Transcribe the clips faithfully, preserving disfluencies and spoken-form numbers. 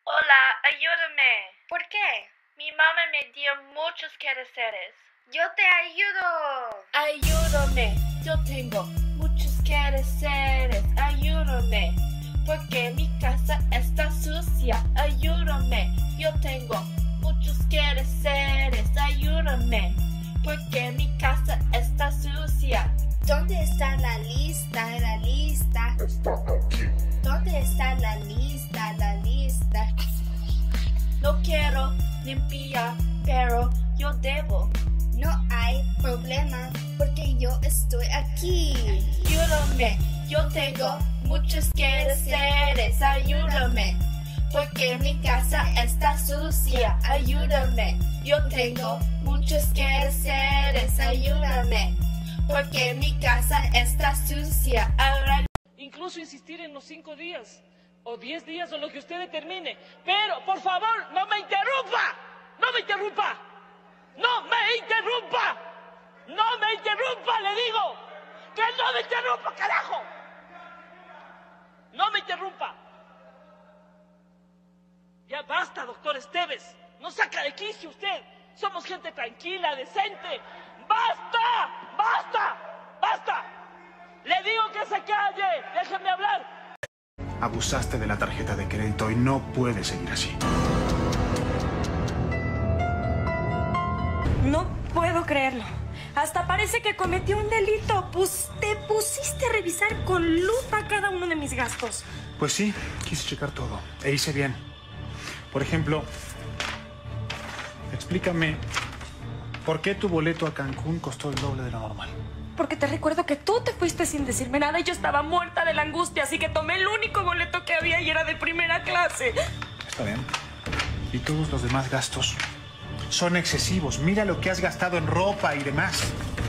Hola, ayúdame. ¿Por qué? Mi mamá me dio muchos quehaceres. Yo te ayudo. Ayúdame, yo tengo muchos quehaceres. Ayúdame, porque mi casa está sucia. Ayúdame, yo tengo muchos quehaceres. Ayúdame, porque mi casa está sucia. ¿Dónde está la lista? La lista. Está aquí. ¿Dónde está la lista? La lista. No quiero limpiar, pero yo debo. No hay problema, porque yo estoy aquí. Ayúdame, yo tengo muchos quehaceres. Ayúdame, porque mi casa está sucia. Ayúdame, yo tengo muchos quehaceres. Ayúdame, porque mi casa está sucia. Ahora... Incluso insistir en los cinco días, o diez días, o lo que usted determine. Pero, por favor, no me interrumpa. No me interrumpa. ¡No me interrumpa! ¡No me interrumpa, le digo! ¡Que no me interrumpa, carajo! ¡No me interrumpa! Ya basta, doctor Esteves. No saca de quicio usted. Somos gente tranquila, decente. ¡Basta! ¡Basta! ¡Basta! Le digo que se calle. Déjeme hablar. Abusaste de la tarjeta de crédito y no puedes seguir así. No puedo creerlo. Hasta parece que cometí un delito. Pues te pusiste a revisar con lupa cada uno de mis gastos. Pues sí, quise checar todo. E hice bien. Por ejemplo, explícame, ¿por qué tu boleto a Cancún costó el doble de lo normal? Porque te recuerdo que tú te fuiste sin decirme nada y yo estaba muerta de la angustia, así que tomé el único boleto que había y era de primera clase. Está bien. ¿Y todos los demás gastos? Son excesivos. Mira lo que has gastado en ropa y demás.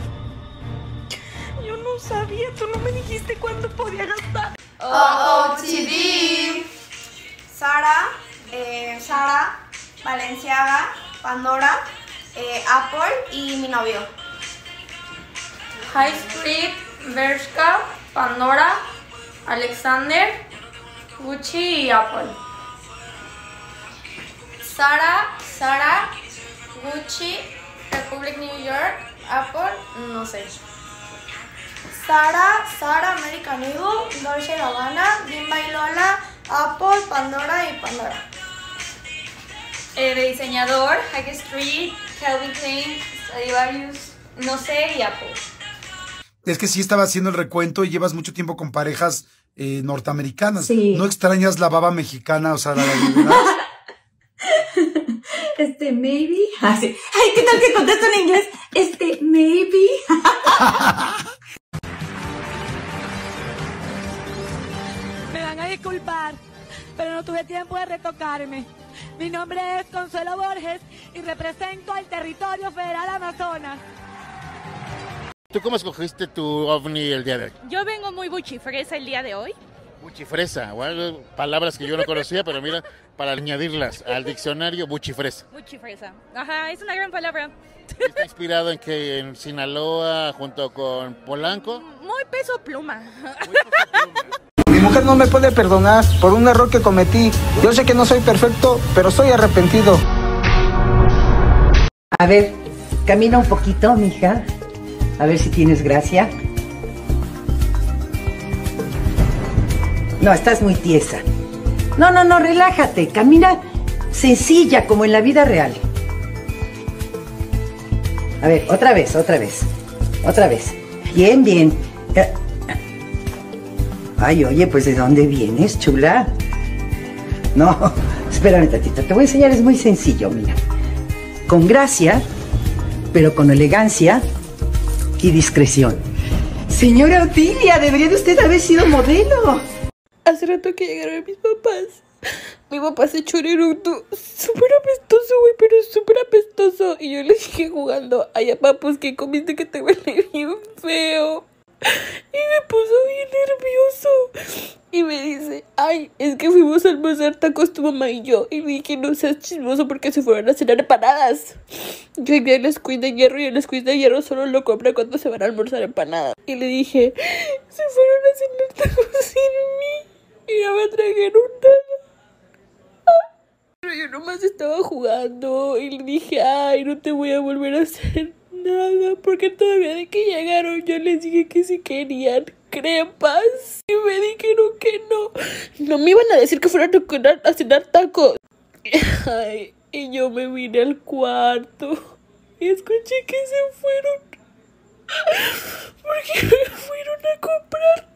Yo no sabía, tú no me dijiste cuánto podía gastar. O O T V, Zara, eh, Zara, Balenciaga, Pandora, eh, Apple y mi novio. High Street, Bershka, Pandora, Alexander, Gucci y Apple. Zara, Zara, Gucci, Republic New York, Apple, no sé. Zara, Zara, American Eagle, Dolce and Gabbana, Bimba y Lola, Apple, Pandora y Pandora. Eh, de diseñador, High Street, Calvin Klein, Stradivarius, no sé, y Apple. Es que sí estaba haciendo el recuento y llevas mucho tiempo con parejas eh, norteamericanas. Sí. ¿No extrañas la baba mexicana? O sea, la verdad. Este, maybe. Ah, sí. Ay, ¿qué tal que contesto en inglés? Este, maybe. Me van a disculpar, pero no tuve tiempo de retocarme. Mi nombre es Consuelo Borges y represento al territorio federal Amazonas. ¿Tú cómo escogiste tu ovni el día de hoy? Yo vengo muy buchifresa el día de hoy. Buchifresa, bueno, palabras que yo no conocía, pero mira, para añadirlas al diccionario, buchifresa. Buchifresa, ajá, es una gran palabra. ¿Está inspirado en que en Sinaloa junto con Polanco? Muy peso pluma. Muy peso pluma. Mi mujer no me puede perdonar por un error que cometí. Yo sé que no soy perfecto, pero estoy arrepentido. A ver, camina un poquito, mija. A ver si tienes gracia. No, estás muy tiesa. No, no, no, relájate. Camina sencilla, como en la vida real. A ver, otra vez, otra vez. Otra vez. Bien, bien. Ay, oye, pues ¿de dónde vienes, chula? No, espérame tantito. Te voy a enseñar, es muy sencillo, mira. Con gracia, pero con elegancia y discreción. Señora Otilia, debería de usted haber sido modelo. Hace rato que llegaron mis papás. Mi papá se echó un eructo súper apestoso, güey, pero súper apestoso. Y yo le dije jugando, ay, papá, pues ¿qué comiste que te huele bien feo? Y me puso bien nervioso. Y me dice, ay, es que fuimos a almorzar tacos tu mamá y yo. Y le dije, no seas chismoso porque se fueron a cenar empanadas. Yo iría al squid de hierro y el squid de hierro solo lo compra cuando se van a almorzar empanadas. Y le dije, se fueron a cenar tacos sin mí. Y no me trajeron nada. yo nomás estaba jugando y le dije, ay, no te voy a volver a hacer nada, porque todavía de que llegaron yo les dije que si querían crepas y me dijeron que no. No me iban a decir que fueran a cenar, a cenar tacos. Ay, y yo me vine al cuarto y escuché que se fueron porque me fueron a comprar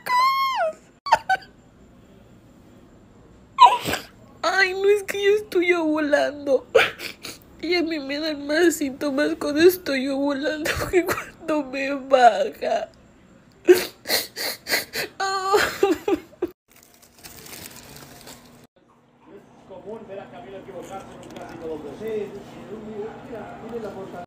tacos. Ay, no, es que yo estoy ovulando y a mí me dan más síntomas cuando estoy ovulando que cuando me baja. Oh. Común ver a Camilo equivocarse en un clásico donde sí,